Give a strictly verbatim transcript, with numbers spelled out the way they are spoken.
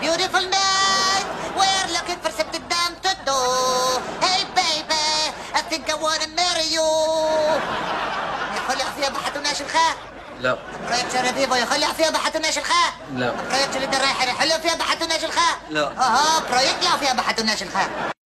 beautiful night. We're looking for something dumb to do. Hey baby, I think I wanna marry you. يخلع فيها بحتوناش الخاء. لا. برايت شربيبو يخلع فيها بحتوناش الخاء. لا. برايت اللي رايح يحلو فيها بحتوناش الخاء. لا. اها برايت يا فيها بحتوناش الخاء.